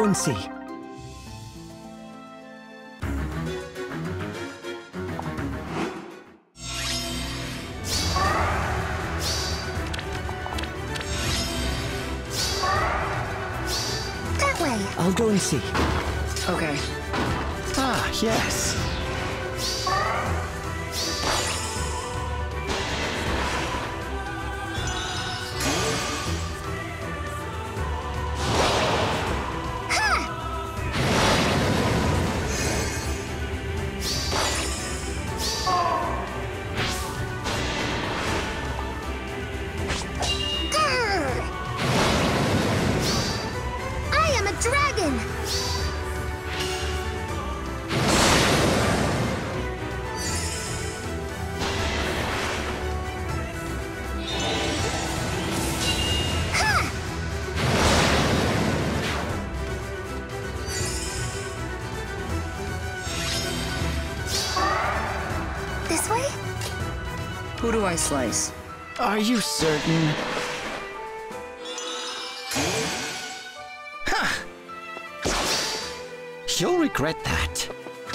and see. That way. I'll go and see. Okay. Ah, yes. Who do I slice? Are you certain? Ha! You'll regret that.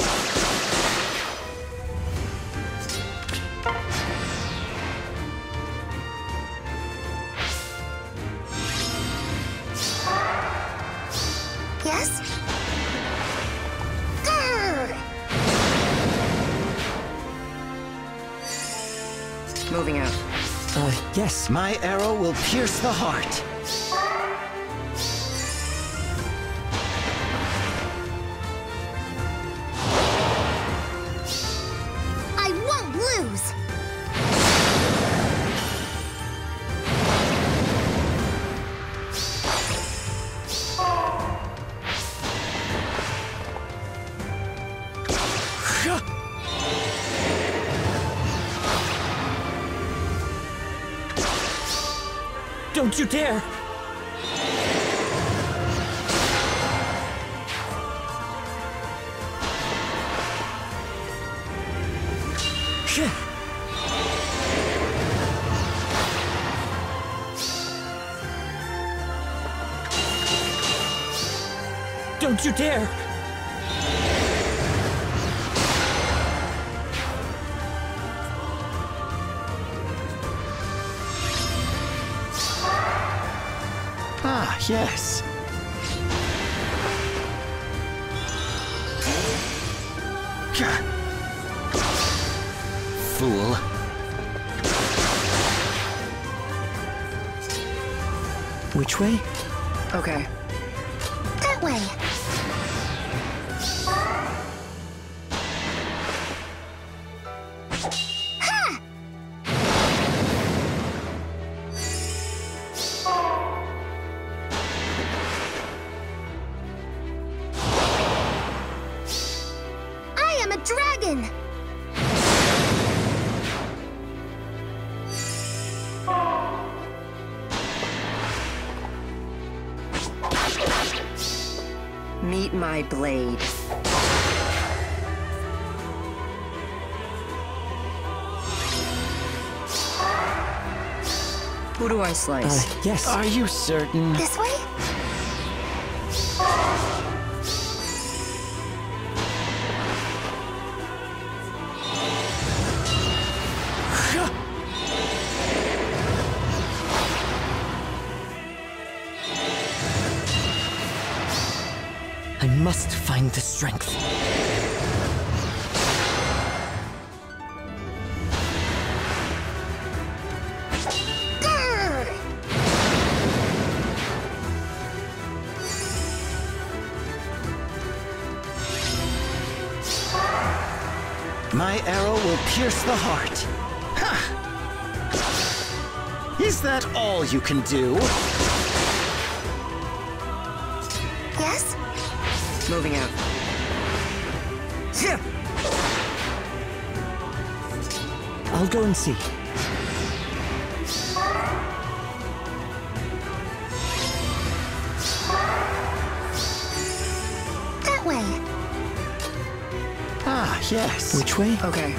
Yes? Moving out. Yes, my arrow will pierce the heart. I won't lose! Don't you dare! Don't you dare! Ah, yes. Fool. Which way? Okay. That way. Dragon! Meet my blade. Who do I slice? Yes. Are you certain? This way? I must find the strength. My arrow will pierce the heart. Ha! Is that all you can do? Yes? Moving out. I'll go and see. That way. Ah, yes. Which way? Okay.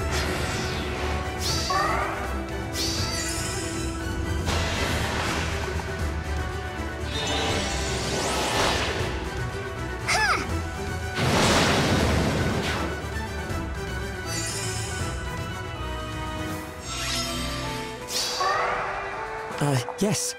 Yes.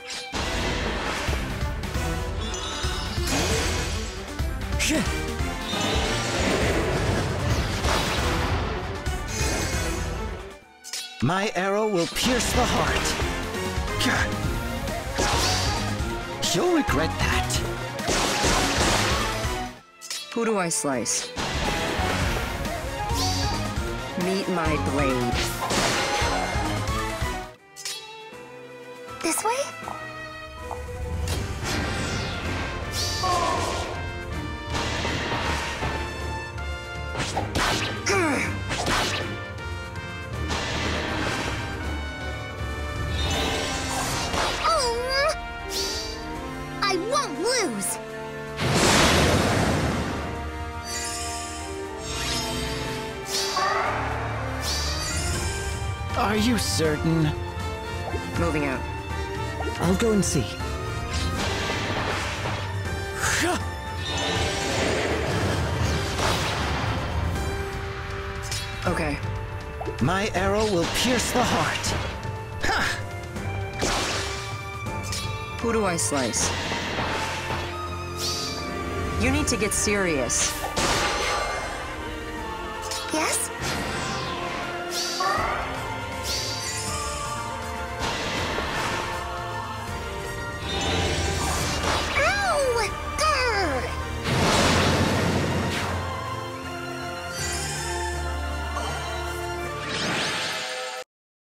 My arrow will pierce the heart. You'll regret that. Who do I slice? Meet my blade. This way? I won't lose! Are you certain? Moving out. I'll go and see. Okay. My arrow will pierce the heart. Who do I slice? You need to get serious.